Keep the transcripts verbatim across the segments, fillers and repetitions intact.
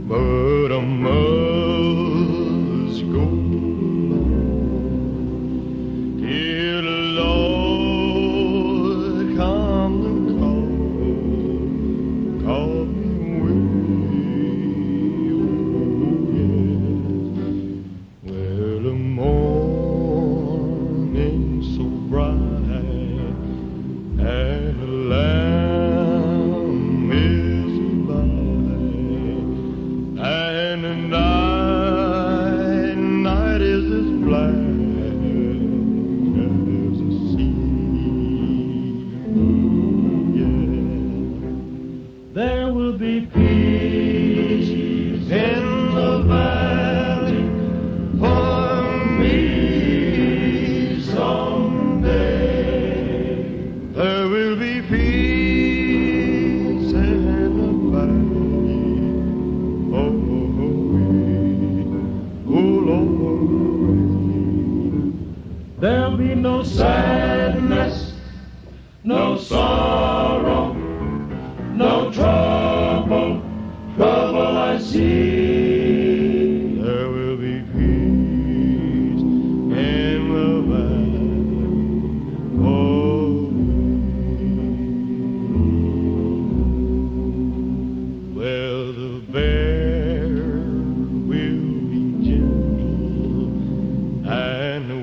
but I must go till the Lord comes and calls, call me away. Oh, yes. Well, the morning's so bright and the Lamb is alive, and the night, night is as black as the sea. Yeah. There will be peace in the valley for me someday. There will be peace in the valley. Oh, oh Lord. There'll be no sadness, no sorrow, no trouble, trouble I see. There will be peace in the valley. Oh, well, the bear will be gentle and the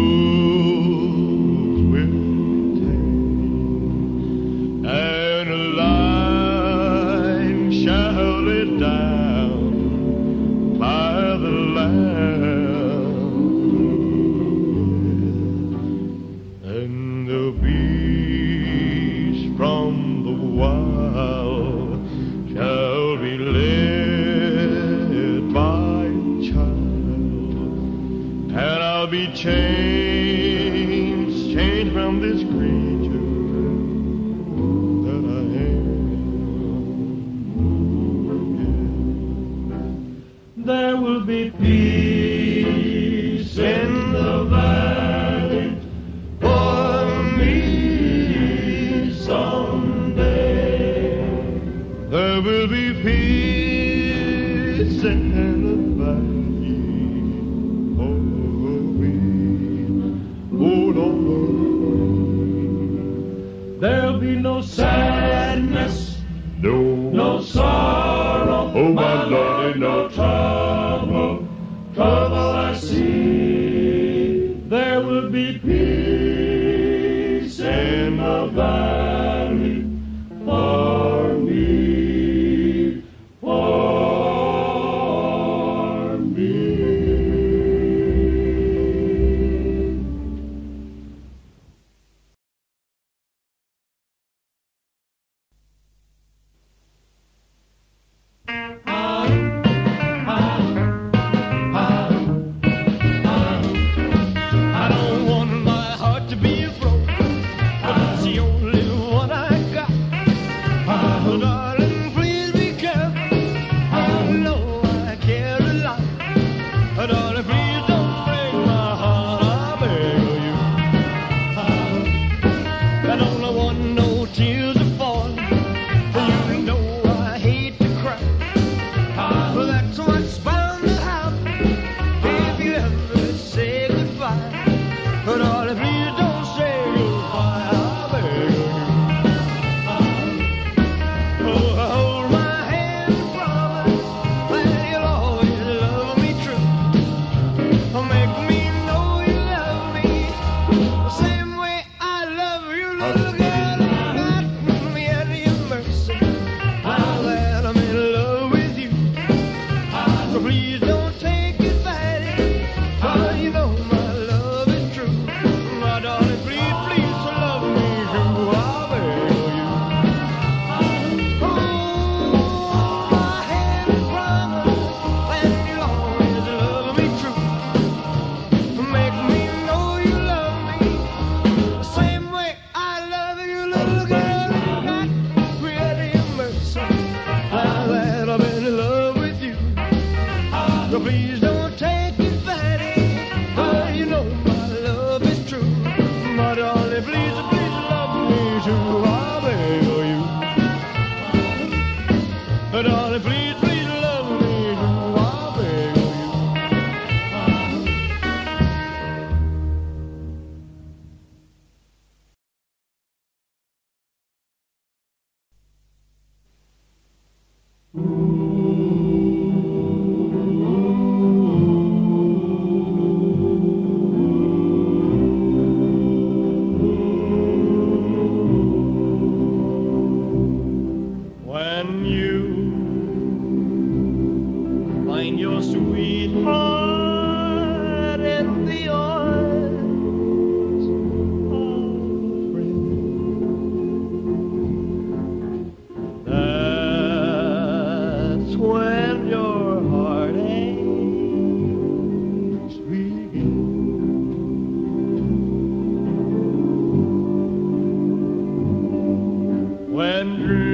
wolves will be tame, and the lion shall lay down by the lamb, and the beast from the wild shall be led by a child, and I'll be changed, changed from this creature that I am. There will be peace in the valley for me someday. There will be peace in the valley for me, oh Lord. There'll be no sadness, no, no sorrow, oh my Lord, no trouble, trouble I see. There will be peace in the valley for me, for me. I don't want my heart to be broke, but it's the only one I got. Oh, darling, please be careful. I know I care a lot. Oh, darling, please don't break my heart. I beg you. I don't want no tears to fall. You know I hate to cry. But that's what's bound to happen if you ever say goodbye. But darling, please don't say goodbye. I beg you. Oh, hold my hand and promise that you'll always love me true. Oh, make me know you love me the same way I love you, little girl. Got me at your mercy. Now that I'm in love with you, so please don't take it badly. Oh, you know my love is true. My darling, please, please love me too. I beg you. Oh, my hand and promise that you'll always love me true. Make me know you love me the same way I love you, little girl. Got me at your mercy. Now that I'm in love with you, so please don't take it badly. Oh, you know my love is true. My darling, please, please love me too. I beg you. Darling, please, please love me When you find your sweetheart in the arms of a friend, that's when your heartaches begin. When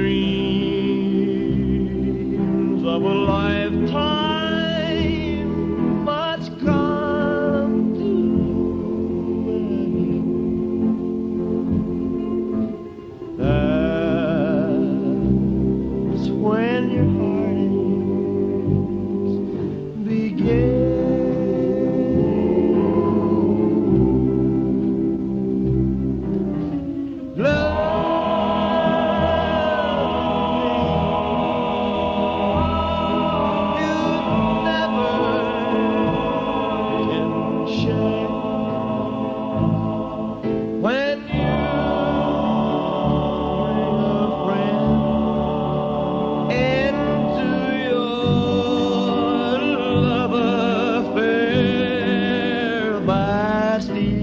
dreams of a lifetime must come to an end. That's when your heartaches begin. Love when you bring a friend into your love affair by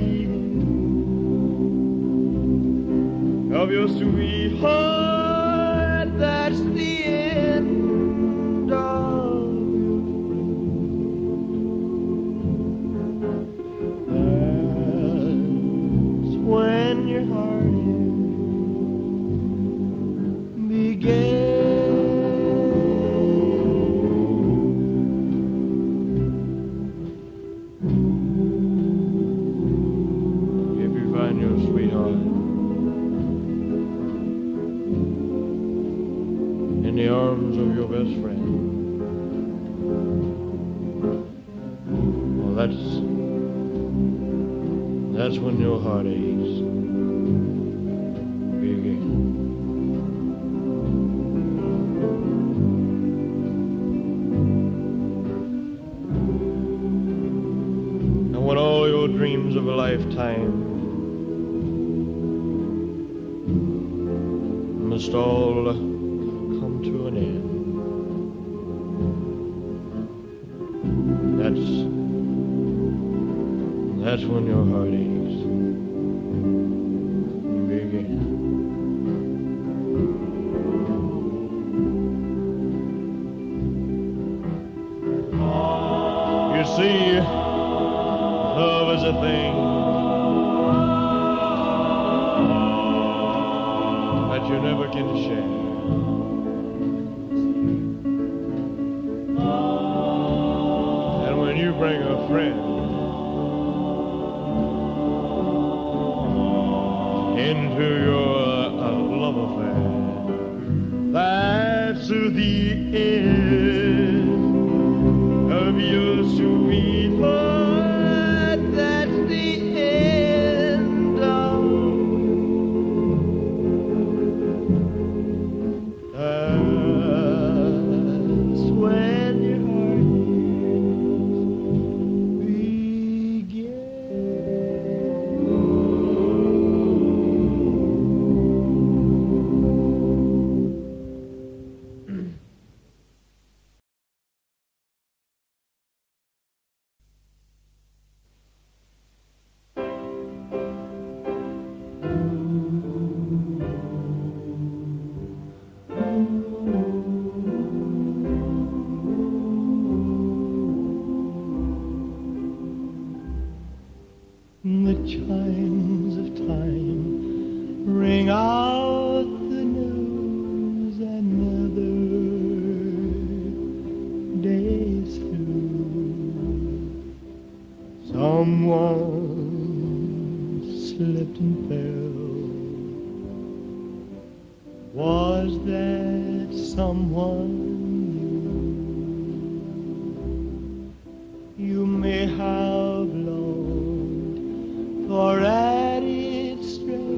stealing of your sweetheart, that's the end of your friend. When your heartache began. If you find your sweetheart in the arms of your best friend, well, that's That's when your heartaches begin. And when all your dreams of a lifetime must all come to an end, that's That's when your heartaches begin. You see, love is a thing that you never can share. And when you bring a friend into your uh, love affair, that's the end of your sweetheart, that's the end of that's when your heart begins. The chimes of time ring out the news, another day is through. Someone slipped and fell. Was that someone you? You may have longed for added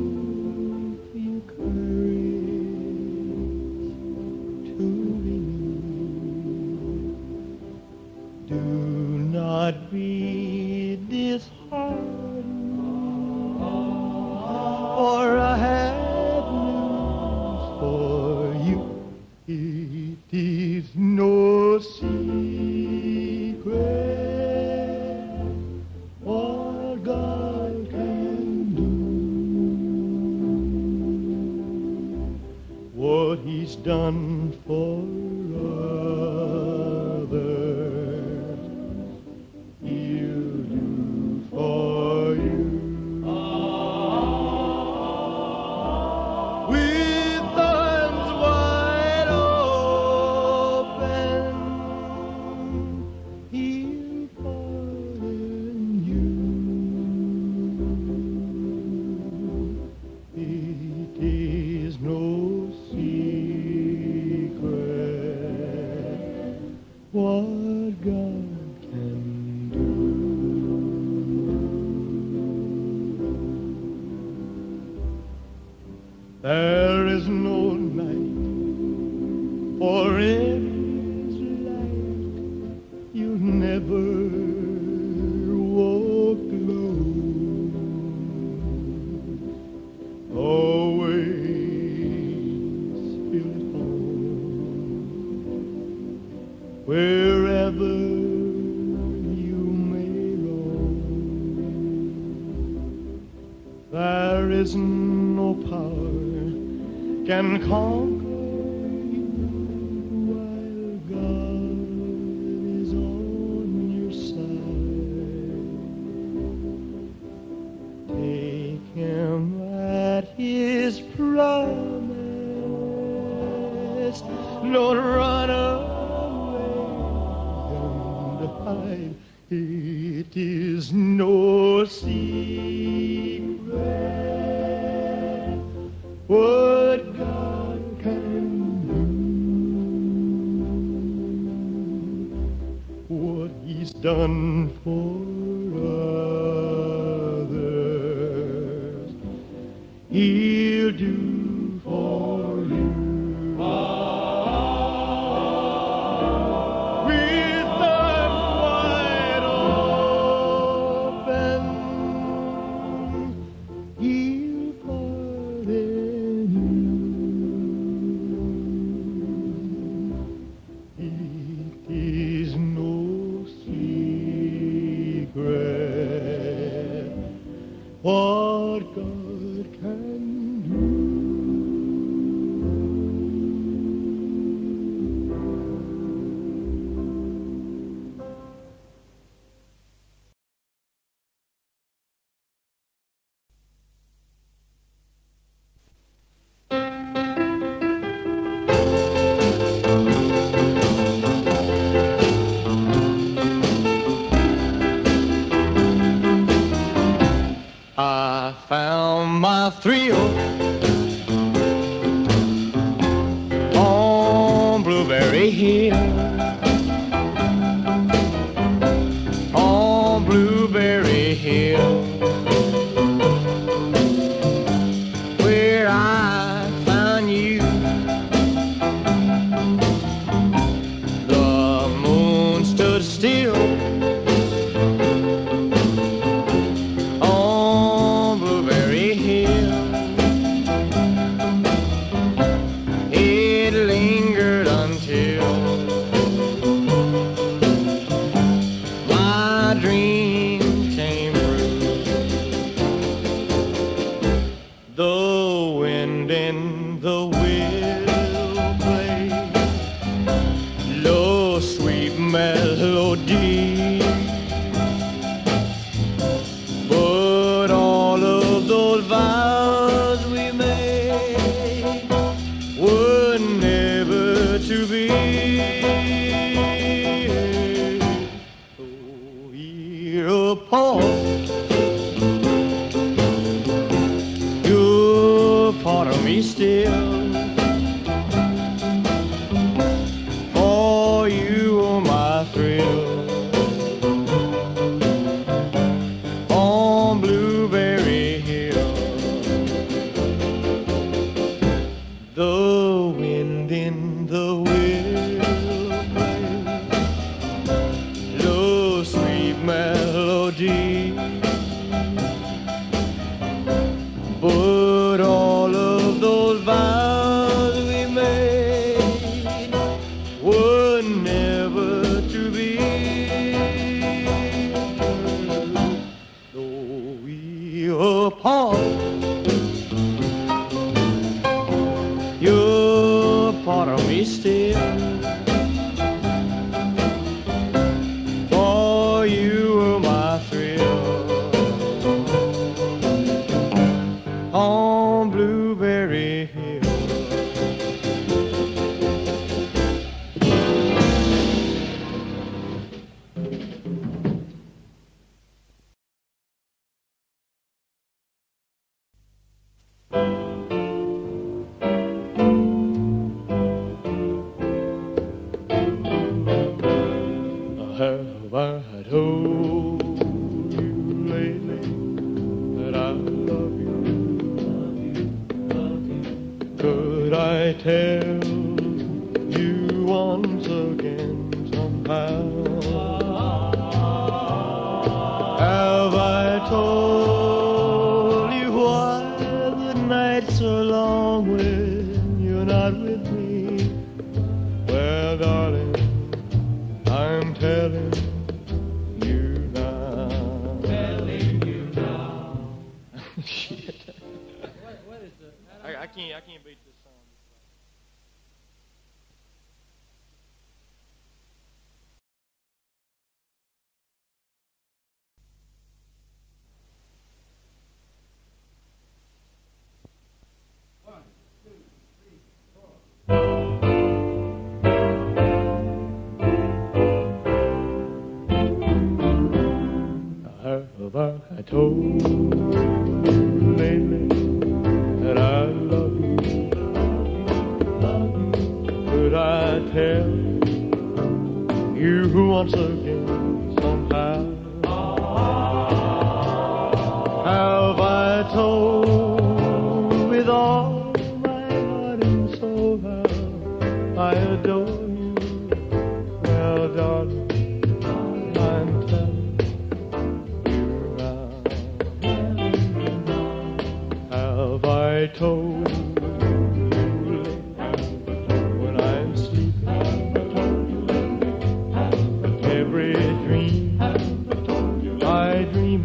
strength, your courage to renew. I'd be disheartened, for I had news for you. It is no secret what God can do, what He's done for others, He'll do for you. With arms wide open, He'll pardon you. It is no secret what God can do. There is no night for His light. You never walk alone. Always feel at home wherever you may roam. There is no power can conquer you while God is on your side. Take Him at His promise. Don't run away and hide. It is no secret what God can do, what He's done for others, He'll do for you. With arms wide open, He'll pardon you. It is no secret what God can do. I found my thrill on Blueberry Hill, on Blueberry Hill, where I found you. The moon stood still on Blueberry Hill. It lingered until my dream came true. The wind in the willow play low sweet melody, but all of those vows we made were never to be. So hereupon you're part of me still, for you are my thrill. On Blueberry Hill, the wind in the willow play low sweet melody. For you were my thrill on Blueberry Hill. Have I told you lately that I love you? Could I tell you once again somehow? Have I told you why the nights are long when you're not with me? Well, darling, I'm telling you now. Telling you now. Shit. What, what is the? I, I can't. I can't beat this song. One, two, three, four. Have I told you lately that I love you? Could I tell you once again somehow? Have I told with all my heart and soul how I adore you? Well, darling, I'm telling have I told you when I'm sleeping? Every dream I dream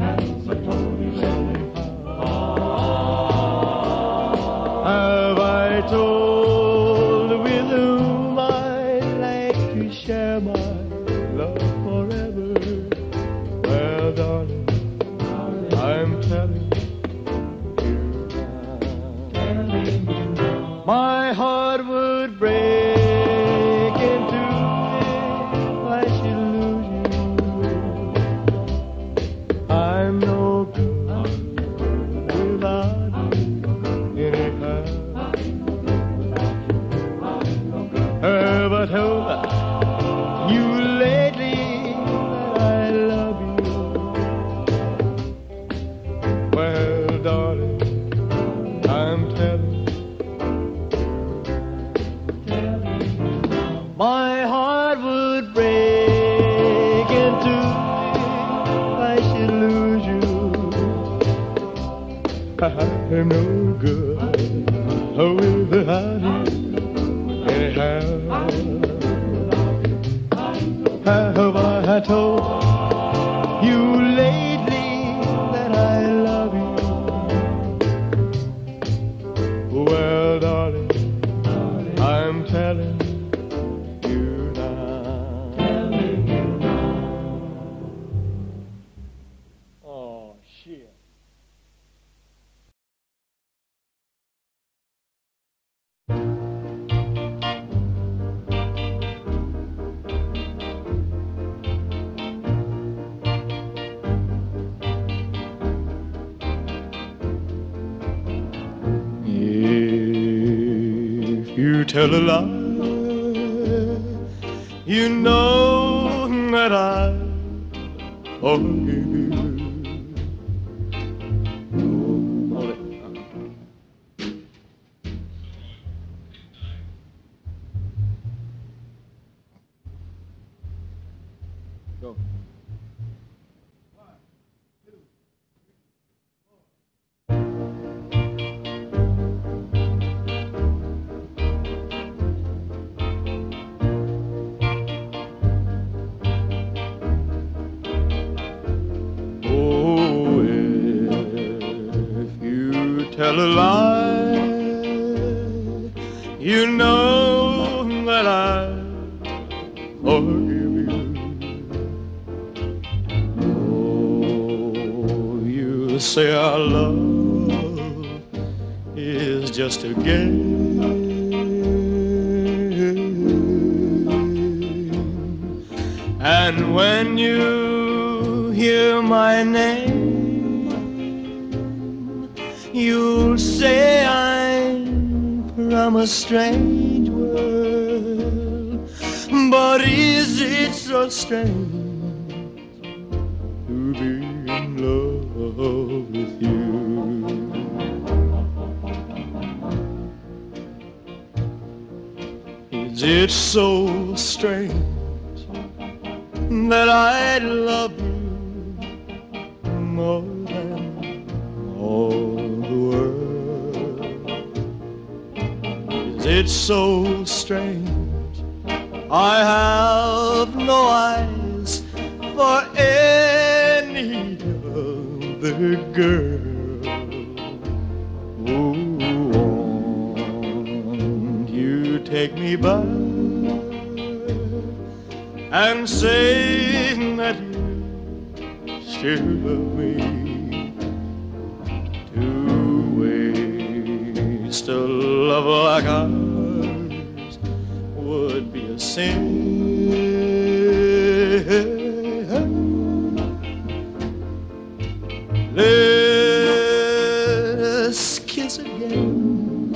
have I told with whom I'd like to share my love forever? Well, darling, I'm telling my heart would break into if I should lose you. I'm no good without you anyhow. Have I told you lately that I love you? Well, darling, I'm telling my heart would break into if I should lose you. I'm no good without you anyhow. Have I told you lately that I love you? Well, darling, I'm telling you now. Telling you now. Oh, shit. If you tell a lie, you know that I forgive you. Oh, hold it. Go. Tell a lie, you know that I forgive you. Oh, you say our love is just a game, and when you hear my name, you'll say I'm from a strange world. But is it so strange to be in love with you? Is it so strange that I love you more than all the world? Is it so strange I have no eyes for any other girl? Oh, won't you take me back and say that you still love me? To waste a love like ours would be a sin. Let's kiss again.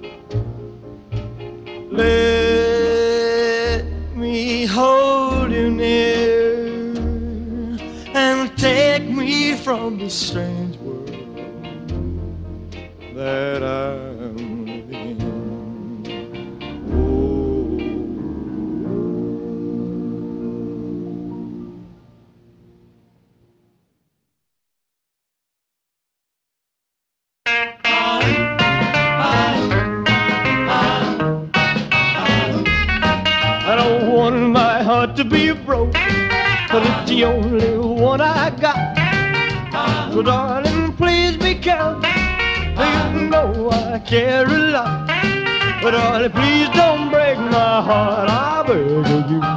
Let me hold you near and take me from the strange world that I'm living in. I don't want my heart to be broke, but it's the only one I got. So darling, please be careful. You know I care a lot. But darling, please don't break my heart, I beg of you.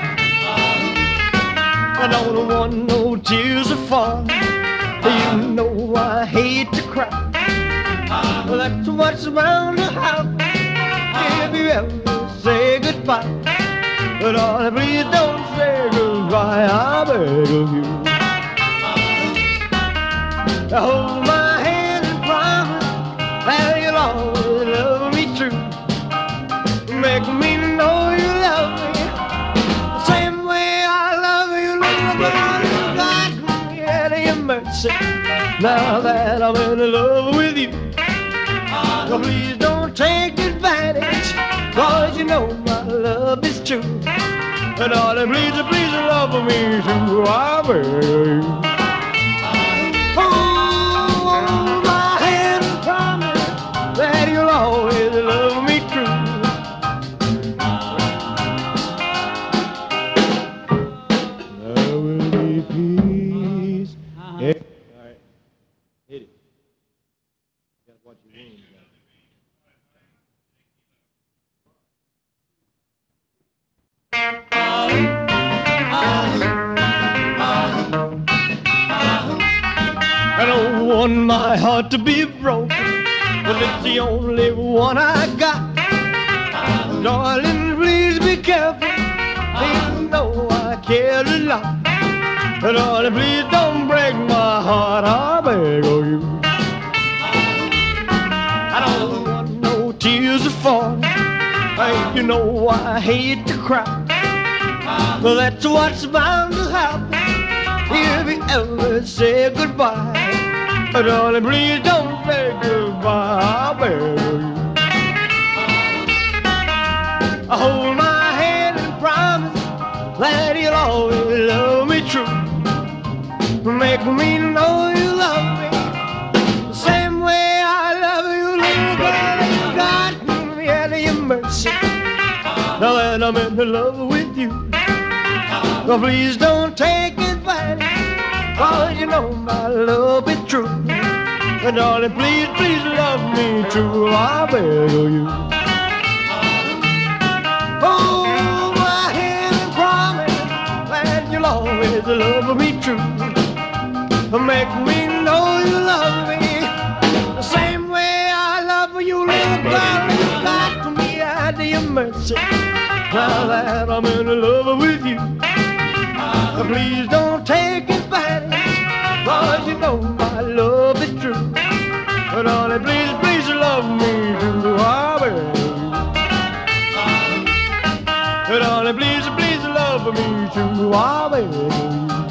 I don't want no tears to fall. You know I hate to cry. Well, that's what's bound to happen if you ever say goodbye. But darling, please don't say goodbye, I beg of you. Now hold my hand and promise that you'll always love me true. Make me know you love me the same way I love you. Lord, God, yeah, your mercy. Now that I'm in love with you, so please don't take advantage, 'cause you know my love is true. And darling, please, please love me too, I beg you. Hold my hand and promise that you'll always love me true. There will be peace. Yeah. All right. Hit it. You gotta watch your wings. I don't want my heart to be broken, but it's the only one I got. Darling, please be careful. You know I care a lot. Darling, please don't break my heart, I beg of you. I don't want no tears to fall. Hey, you know I hate to cry. Well, that's what's bound to happen if you ever say goodbye. Darling, please don't say goodbye, I beg of you. Hold my hand and promise that you'll always love me true. Make me know you love me the same way I love you. Little girl, God, yeah, your mercy. Now that I'm in love with you, well, please don't take advantage, 'cause you know my love is true. And darling, please, please love me true, I beg of you. Hold my hand and please love me true. Make me know you love me the same way I love you, little girl. You got me at your mercy. Now that I'm in love with you, please don't take advantage, 'cause you know my love is true. But darling, please, please love me too. I will. But darling, please, please love me too. I will.